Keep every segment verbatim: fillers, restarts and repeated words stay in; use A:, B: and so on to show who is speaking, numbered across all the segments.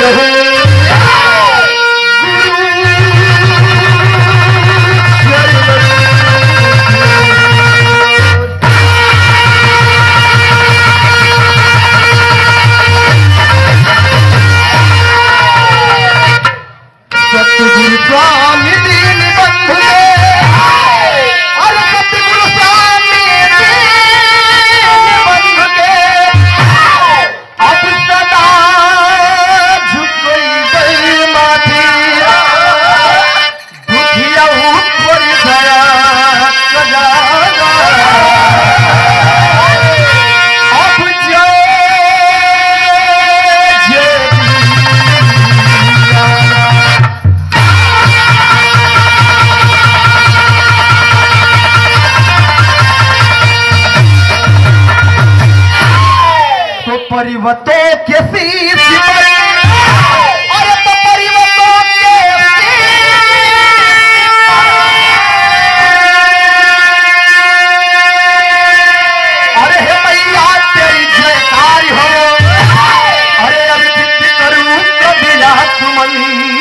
A: परिवतों के शीश पर अरे तो परिवतों के अरे हे मैया तेरी जयकार हो अरे अभी विनती करूं कभी ना तुमन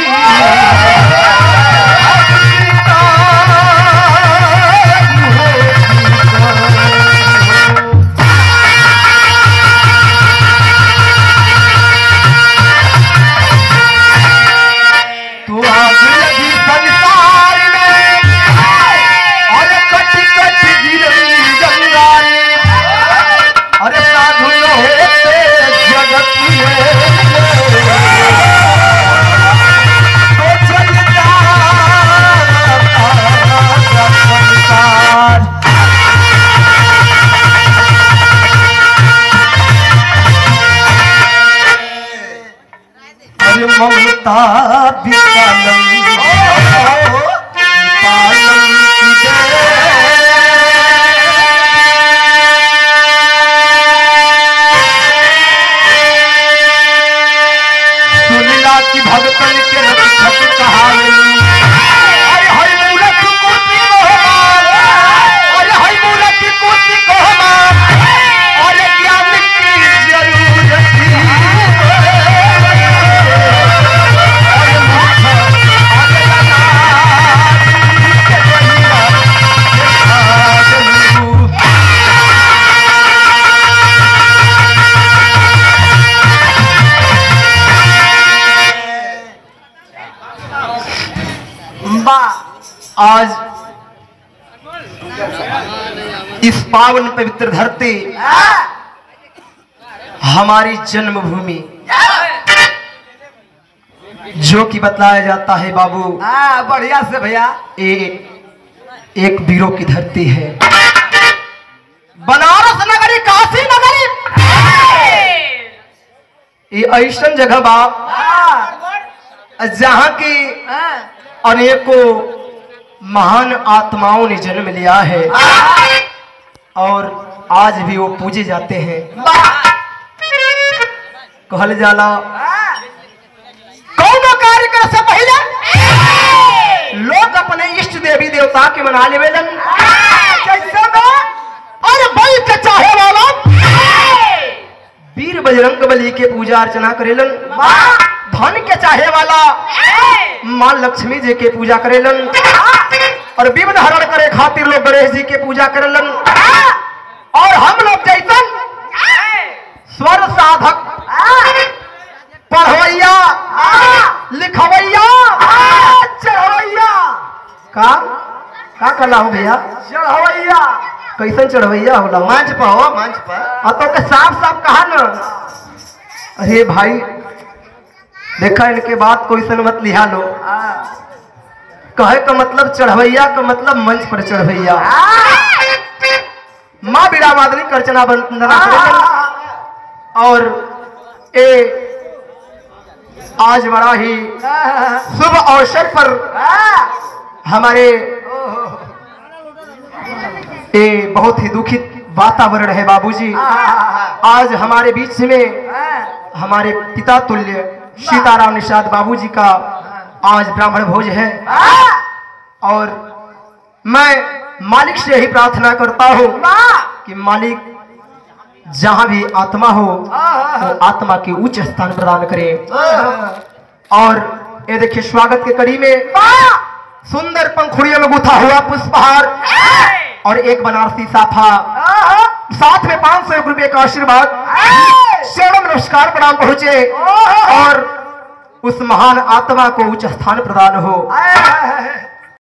A: ममता विपालम पालम सुनला की भगतन के रक्षक कहानी अरे हरि मूलक कोटि कोहमान अरे हरि मूलक कोटि कोहमान अरे ज्ञान की जरूरत आज इस पावन पवित्र धरती हमारी जन्मभूमि जो कि बतलाया जाता है बाबू
B: हाँ बढ़िया से भैया
A: ये एक वीरों की धरती है। बनारस नगरी काशी नगरी ये ऐसा जगह बाप जहाँ की अनेकों महान आत्माओं ने जन्म लिया है और आज भी वो पूजे जाते हैं। कहल जाला कौन कार्य कर से पहले लोग अपने इष्ट देवी देवता के मना लेवेलन कैसे और बल के चाहे वाला वीर बजरंग बली के पूजा अर्चना करेलन। धन के चाहे वाला मां लक्ष्मी जी के पूजा करेलन और विघ्न हरण करे खातिर लोग गणेश जी के पूजा करेलन। और हम लोग जैसन स्वर साधक पढ़वैया लिखवैया चढ़वैया का का करना हो भैया
B: चढ़वैया
A: कैसन चढ़वैया होला
B: मंच पर हो मंच पर
A: तो के साफ साफ कहा ना। अरे भाई देखा इनके बात कोई सन मत लिहा लो कहे का मतलब चढ़वैया का मतलब मंच पर चढ़वैया माँ बीड़ा मादनी करचना वंदना और ए आज बड़ा ही शुभ अवसर पर हमारे ए बहुत ही दुखित वातावरण है बाबूजी। आज हमारे बीच में हमारे पिता तुल्य सीताराम निषाद बाबूजी का आज ब्राह्मण भोज है और मैं मालिक से ही प्रार्थना करता हूँ कि मालिक जहाँ भी आत्मा हो वो आत्मा के उच्च स्थान प्रदान करे। और ये देखिए स्वागत के कड़ी में सुंदर पंखुड़ियों में गुथा हुआ पुष्पहार और एक बनारसी साफा, साथ में पांच सौ रुपए का आशीर्वाद, चरण नमस्कार प्रणाम पहुंचे और उस महान आत्मा को उच्च स्थान प्रदान हो।